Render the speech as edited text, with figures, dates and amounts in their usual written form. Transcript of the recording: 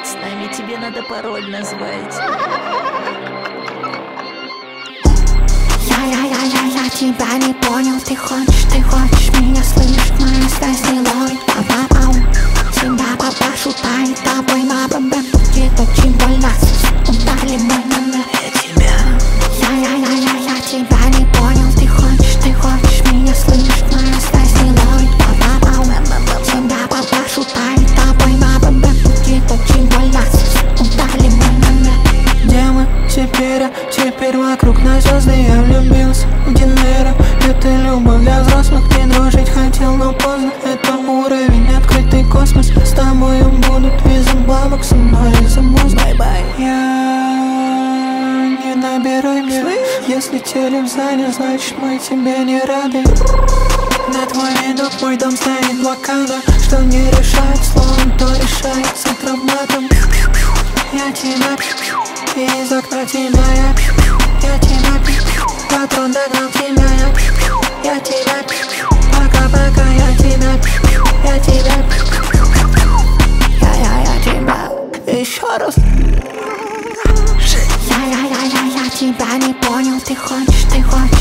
с нами, тебе надо пароль назвать. Я тебя не понял, ты хочешь меня, слышишь, моя связь не ловит. Ау, тебя папашу тает, тобой на бэбэм будет очень больно. Удали мой номер. Я тебя не понял, ты хочешь меня, слышишь, моя связь не ловит. Ау, тебя папашу тает, тобой на бэбэм будет очень больно. Удали мой номер. Где мы теперь вокруг нас звезды. Я влюбился в Динейро. Это любовь для взрослых. Не дружить хотел, но поздно. Это уровень, открытый космос. С тобою будут виза бабок, со мной из-за мозга. Я не набирай мне. Если телек занят, значит мы тебе не рады. На твой видок мой дом стоит блокада. Что не решает словом, то решается травматом. Я тебя из окна тебя я тебя патрон догнал тебя я тебя пока я тебя еще раз. Я тебя не понял, ты хочешь